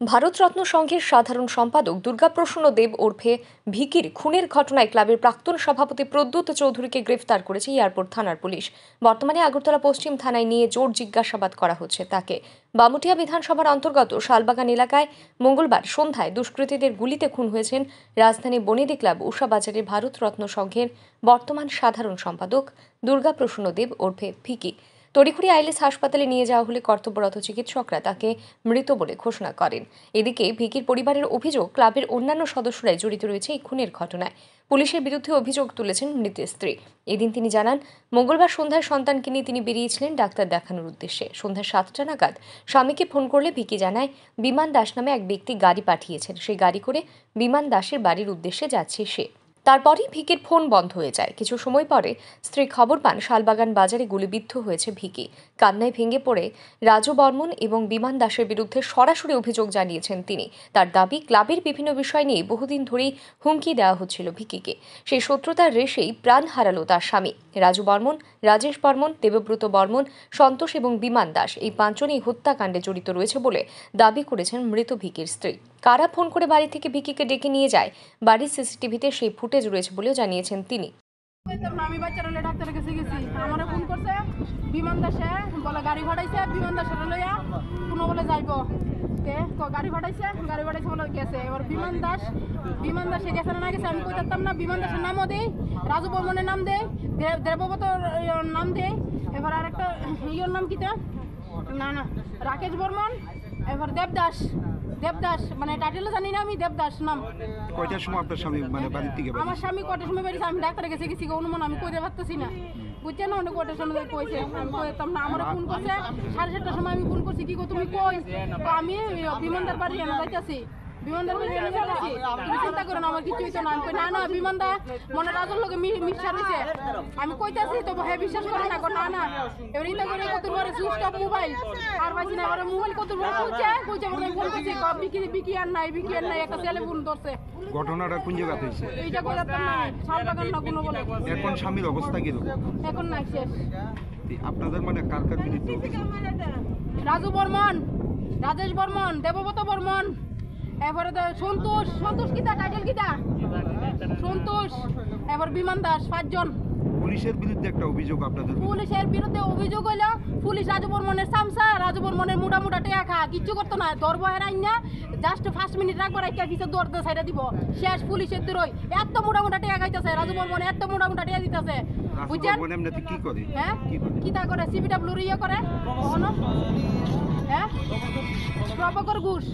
ভারতরত্ন সংঘের সাধারণ সম্পাদক দুর্গাপ্রসন্ন দেব ওরফে ভিকির খুনের ঘটনায় ক্লাবের প্রাক্তন সভাপতি প্রদ্যুৎ চৌধুরীকে গ্রেফতার করেছে এয়ারপোর্ট থানার পুলিশ। বর্তমানে আগরতলা পশ্চিম থানায় নিয়ে জোর জিজ্ঞাসাবাদ করা হচ্ছে তাকে। বামুটিয়া বিধানসভার অন্তর্গত শালবাগান এলাকায় মঙ্গলবার সন্ধ্যায় দুষ্কৃতীদের গুলিতে খুন হয়েছেন রাজধানী বনেদি ক্লাব উষাবাজারের ভারতরত্ন সংঘের বর্তমান সাধারণ সম্পাদক দুর্গাপ্রসন্ন দেব ওরফে ভিকি। তড়িঘড়ি আইলেস হাসপাতালে নিয়ে যাওয়া হলে কর্তব্যরত চিকিৎসকরা তাকে মৃত বলে ঘোষণা করেন। এদিকে ভিকির পরিবারের অভিযোগ, ক্লাবের অন্যান্য সদস্যরাই জড়িত রয়েছে এই খুনের ঘটনায়। পুলিশের বিরুদ্ধে অভিযোগ তুলেছেন মৃতের স্ত্রী। এদিন তিনি জানান, মঙ্গলবার সন্ধ্যায় সন্তানকে নিয়ে তিনি বেরিয়েছিলেন ডাক্তার দেখানোর উদ্দেশ্যে। সন্ধ্যা 7টা নাগাদ স্বামীকে ফোন করলে ভিকি জানায়, বিমান দাস নামে এক ব্যক্তি গাড়ি পাঠিয়েছেন, সেই গাড়ি করে বিমান দাসের বাড়ির উদ্দেশ্যে যাচ্ছে সে। তারপরই ভিকির ফোন বন্ধ হয়ে যায়। কিছু সময় পরে স্ত্রী খবর পান শালবাগান বাজারে গুলিবিদ্ধ হয়েছে ভিকি। কান্নায় ভেঙে পড়ে রাজু বর্মন এবং বিমান দাসের বিরুদ্ধে সরাসরি অভিযোগ জানিয়েছেন তিনি। তার দাবি, ক্লাবের বিভিন্ন বিষয় নিয়ে বহুদিন ধরেই হুমকি দেওয়া হচ্ছিল ভিকিকে। সেই শত্রুতার রেশেই প্রাণ হারালো তার স্বামী। রাজু বর্মন, রাজেশ বর্মন, দেবব্রত বর্মন, সন্তোষ এবং বিমান দাস এই পাঁচজনই হত্যাকাণ্ডে জড়িত রয়েছে বলে দাবি করেছেন মৃত ভিকির স্ত্রী। কারা ফোন করে বাড়ি থেকে ভিকিকে ডেকে নিয়ে যায়, বাড়ির সিসিটিভিতে সেই ফুটেজ রয়েছে বলেও জানিয়েছেন তিনি। আমি বাচ্চারা ডাক্তার কাছে গেছি, আমার ফোন করছে বিমান দাসে, বলে গাড়ি ভাড়াইছে, বিমান দাসের লইয়া কোনো বলে যাইব, গাড়ি ভাড়াইছে বলে গেছে। এবার বিমান দাসে গেছে না গেছে আমি কই পারতাম না। বিমান দাসের নামও দেই, রাজু বর্মনের নাম দেয়, দেবব্রতর নাম দেয়, এবার আর একটা ইয়োর নাম কিতা না রাকেশ বর্মন, এবার দেবদাস মানে টাইটেলও জানি না আমি, দেবদাস নাম। কয়টার সময় আপনার স্বামী মানে বাড়ি থেকে আমার স্বামী কয়টার সময় বেরিয়েছে আমি ডাক্তারের কাছে গেছি, অনুমান আমি কইতে পারতেছি না, বুঝছেন না। অনেক কয়টার সময় কইছে আমি কইতাম না। আমার ফোন করছে 7:30টার সময়, আমি ফোন করছি, কি গো তুমি কই? তো আমি বিমানদার বাড়ি এনে যাইতেছি, বিমানদার বাড়ি এনে যাইতেছি, তুমি চিন্তা করো না, আমার কিছু হইতো না। আমি কই না বিমানদা মনে রাজুর লোকে মিশার হয়েছে, আমি কইতাছি তো হ্যাঁ বিশ্বাস করে না, না এবার ইটা করে কত বড় সুইচ অফ মোবাইল আর বাজি না, ওরা মোবাইল কত বড় খুলছে বলে ফোন করছে, বিকি আর নাই একটা ছেলে ফোন ধরছে। ঘটনাটা কোন জায়গা হইছে? এইটা কইতাম না, শালবাগান না কোনো বলে। এখন স্বামীর অবস্থা কি রকম? এখন নাই, শেষ। আপনাদের মানে কার বিরুদ্ধে? রাজু বর্মন, রাজেশ বর্মন, দেবব্রত বর্মন, এবারে সন্তোষ কিতা টাইটেল কিতা সন্তোষ, এবার বিমান দাস, 5 জন। পুলিশের বিরুদ্ধে একটা অভিযোগ আপনাদের? পুলিশের বিরুদ্ধে অভিযোগ হইলো পুলিশ রাজু বর্মনের সামসা, রাজু বর্মনের মোটা টেকা কিচ্ছু করতো না, ধরবো হেরাই না, জাস্ট 5 মিনিট রাখবার একটা পিছিয়ে দৌড়তে সাইডে দিব, শেষ পুলিশের দূরই এত মোটা টেকা খাইতেছে, রাজু বর্মন এত মোটা টেকা দিতেছে, বুঝছেন? কি করে? হ্যাঁ কিতা করে, সিবিডব্লিউ ইয়ে করে, হ্যাঁ প্রভাকর ঘোষ।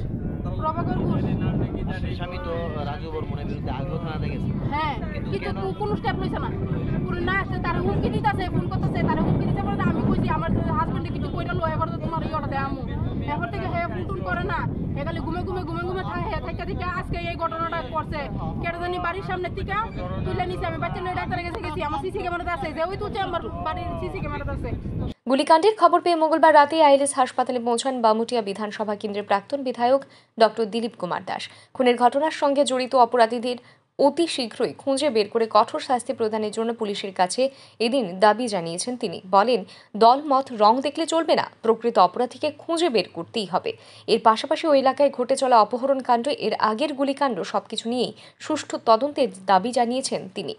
স্বামী তো রাজু বর্মনের বিরুদ্ধে আগ্রহ থানাতে গেছে, হ্যাঁ কিন্তু কোনো স্টেপ লইছে না, পুরো না আসছে, তারা হুমকি দিতেছে, ফোন করতেছে, তারা হুমকি দিতে পারে। আমি কইছি আমার হাজবেন্ডে কিছু কইরা লো, এবার তো তোমার ইয়েটা দেয় আমু, এবার থেকে হ্যাঁ ফোন করে না, এখানে ঘুমে থাকে থেকে আজকে এই ঘটনাটা করছে। কেটে জানি বাড়ির সামনে থেকে তুলে নিছে, আমি বাচ্চা নিয়ে ডাক্তারের কাছে গেছি, আমার সিসি ক্যামেরাতে আছে, যে ওই তুলছে আমার বাড়ির সিসি ক্যামেরাতে আছে। গুলিকাণ্ডের খবর পেয়ে মঙ্গলবার রাতে আইলেস হাসপাতালে পৌঁছান বামুটিয়া বিধানসভা কেন্দ্রের প্রাক্তন বিধায়ক ডক্টর দিলীপ কুমার দাস। খুনের ঘটনার সঙ্গে জড়িত অপরাধীদের অতি শীঘ্রই খুঁজে বের করে কঠোর শাস্তি প্রদানের জন্য পুলিশের কাছে এদিন দাবি জানিয়েছেন তিনি। বলেন, দল মত রং দেখলে চলবে না, প্রকৃত অপরাধীকে খুঁজে বের করতেই হবে। এর পাশাপাশি ওই এলাকায় ঘটে চলা অপহরণ কাণ্ড, এর আগের গুলিকাণ্ড সবকিছু নিয়েই সুষ্ঠু তদন্তের দাবি জানিয়েছেন তিনি।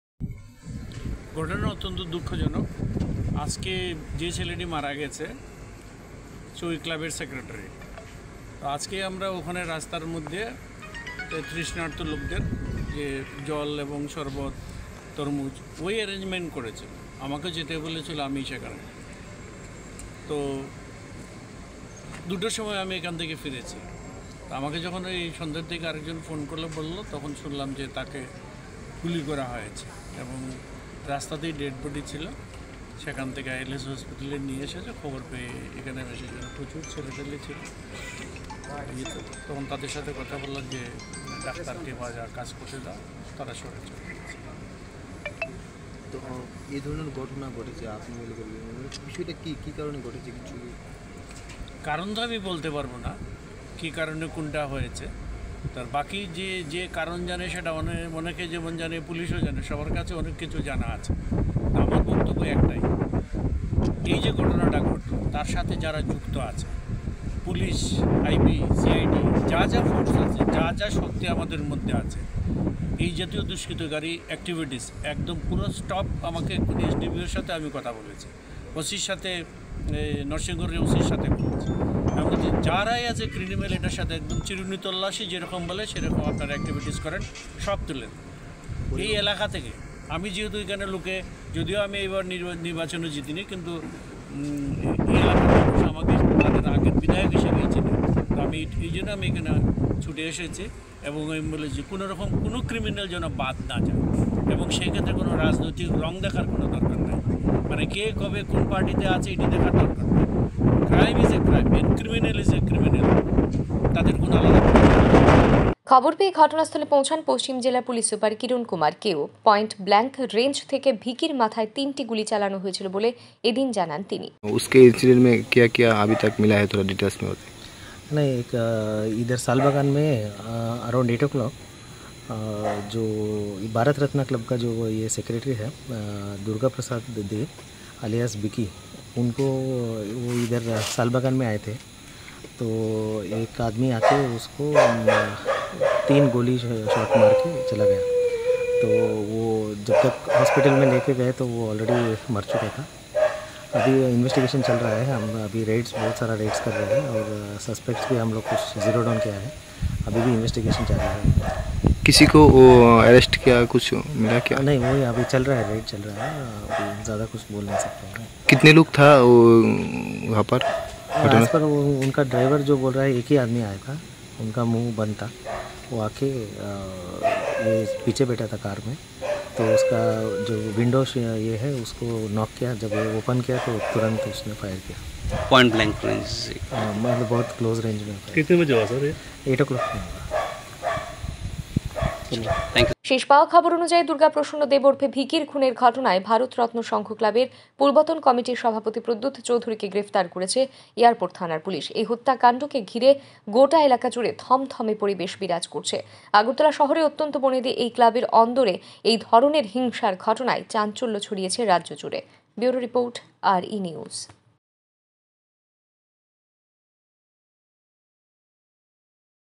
ঘটনা অত্যন্ত দুঃখজনক। আজকে যে ছেলেটি মারা গেছে ওই ক্লাবের সেক্রেটারি, আজকে আমরা ওখানে রাস্তার মধ্যে তৃষ্ণার্ত লোকদের যে জল এবং শরবত, তরমুজ ওই অ্যারেঞ্জমেন্ট করেছে, আমাকে যেতে বলেছিল, আমি সেখানে। তো 2টোর সময় আমি এখান থেকে ফিরেছি। আমাকে যখন ওই সন্ধ্যার দিকে আরেকজন ফোন করলে বললো, তখন শুনলাম যে তাকে গুলি করা হয়েছে এবং রাস্তাতেই ডেড বডি ছিল। সেখান থেকে আইলেস হসপিটালে নিয়ে এসেছে, খবর পেয়ে এখানে এসেছিল, প্রচুর ছেলেপেলে ছিল। তখন তাদের সাথে কথা বললাম যে ডাক্তারকে বা যা কাজ করতে দাও, তারা সরে চলে গেছে। তো এই ধরনের ঘটনা ঘটেছে, আপনি মনে করেন বিষয়টা কী কারণে ঘটেছে? কিছু কারণ তো আমি বলতে পারবো না কী কারণে কোনটা হয়েছে, তার বাকি যে কারণ জানে সেটা অনেকে যেমন জানে, পুলিশও জানে, সবার কাছে অনেক কিছু জানা আছে। আমার বক্তব্য একটাই, এই যে ঘটনাটা ঘটল তার সাথে যারা যুক্ত আছে, পুলিশ, আইবি, সিআইডি, যা যা ফোর্স আছে, যা যা শক্তি আমাদের মধ্যে আছে, এই জাতীয় দুষ্কৃতকারী অ্যাক্টিভিটিস একদম পুরো স্টপ। আমাকে এক্ষুনি এসডিপিওর সাথে আমি কথা বলেছি, ওসির সাথে, নরসিংগড়ের ওসির সাথে বলেছি। এমনকি যারাই আছে ক্রিমিনাল, এটার সাথে একদম চিরুনি তল্লাশি, যেরকম বলে সেরকম আপনারা অ্যাক্টিভিটিস করেন, সব তুলেন এই এলাকা থেকে। আমি যেহেতু এখানে লোকে, যদিও আমি এবার নির্বাচনে জিতিনি, কিন্তু এই এলাকার মানুষ আমাকে তাদের আগের বিধায়ক হিসেবেই চিনি। তো আমি এই জন্য আমি এখানে ছুটে এসেছি এবং আমি বলেছি কোনো রকম কোনো ক্রিমিনাল যেন বাদ না যায়, এবং সেই ক্ষেত্রে কোনো রাজনৈতিক রং দেখার কোনো দরকার নেই। মানে কে কবে কোন পার্টিতে আছে এটি দেখার দরকার নেই। Crime is a crime, criminal is a criminal, তাদের কোনো আলাদা। খবর পেয়ে ঘটনাস্থলে পৌঁছান পশ্চিম জেলা পুলিশ সুপার কিরণ কুমার কেও। পয়েন্ট ব্ল্যাঙ্ক রেঞ্জ থেকে ভিকির মাথায় 3টি গুলি চালানো হয়েছিল বলে এদিন জানান তিনি। उसके इंसिडेंट में क्या क्या अभी तक मिला है, थोड़ा डिटेल्स में होते? नहीं, एक इधर सालबागान में अराउंड 8 o'clock जो भारत रत्न क्लब का जो ये सेक्रेटरी है दुर्गा प्रसाद दे अलियास बिकी, उनको वो इधर सालबागान में आए थे। तो एक आदमी आके उसको 3 गोली शॉट मार के चला गया। तो वो जब तक हॉस्पिटल में लेके गए तो वो ऑलरेडी मर चुका था। अभी इन्वेस्टिगेशन चल रहा है, हम अभी रेड्स, बहुत सारा रेड्स कर रहे हैं और सस्पेक्ट्स भी हम लोग कुछ जीरो डाउन किया है। अभी भी इन्वेस्टिगेशन चल रहा है। किसी को वो अरेस्ट किया, कुछ मिला क्या? नहीं, वो अभी चल रहा है, रेड चल रहा है, अभी ज़्यादा कुछ बोल नहीं सकते हैं। कितने लोग था वो वहाँ पर? आज पर वो उनका ड्राइवर जो बोल रहा है एक ही आदमी आया था, उनका मुंह बंद था। वो आके ये पीछे बैठा था कार में, तो उसका जो विंडो ये है उसको नॉक किया। जब वो ओपन किया तो तुरंत उसने फायर किया। पॉइंट ब्लैंक रेंज से मतलब बहुत क्लोज रेंज में। कितने बजे हुआ सर ये? 8 o'clock में हुआ। Thank you. শেষ পাওয়া খবর অনুযায়ী দুর্গাপ্রসন্ন দেব ওরফে ভিকির খুনের ঘটনায় ভারতরত্ন সংঘ ক্লাবের পূর্বতন কমিটির সভাপতি প্রদ্যুৎ চৌধুরীকে গ্রেফতার করেছে এয়ারপোর্ট থানার পুলিশ। এই হত্যাকাণ্ডকে ঘিরে গোটা এলাকা জুড়ে থমথমে পরিবেশ বিরাজ করছে। আগরতলা শহরে অত্যন্ত বনেদি এই ক্লাবের অন্দরে এই ধরনের হিংসার ঘটনায় চাঞ্চল্য ছড়িয়েছে রাজ্য জুড়ে। Bureau report, RE news.